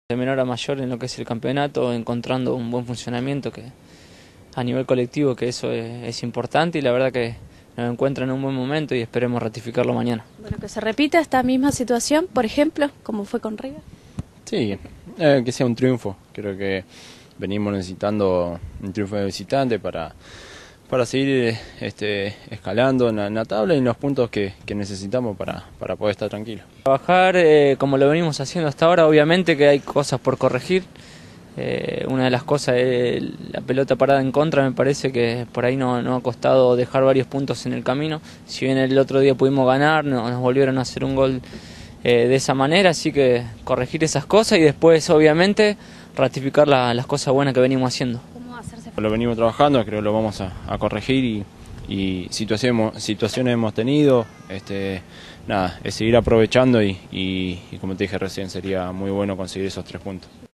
De menor a mayor en lo que es el campeonato, encontrando un buen funcionamiento que a nivel colectivo, que eso es importante, y la verdad que nos encuentra en un buen momento y esperemos ratificarlo mañana. Bueno, que se repita esta misma situación, por ejemplo, como fue con River. Sí, que sea un triunfo. Creo que venimos necesitando un triunfo de visitante para seguir escalando en la tabla y en los puntos que necesitamos para poder estar tranquilos. Trabajar como lo venimos haciendo hasta ahora, obviamente que hay cosas por corregir. Una de las cosas es la pelota parada en contra, me parece que por ahí no ha costado dejar varios puntos en el camino. Si bien el otro día pudimos ganar, nos volvieron a hacer un gol de esa manera, así que corregir esas cosas y después obviamente ratificar las cosas buenas que venimos haciendo. Lo venimos trabajando, creo que lo vamos a corregir y situaciones hemos tenido, nada, es seguir aprovechando y como te dije recién, sería muy bueno conseguir esos 3 puntos.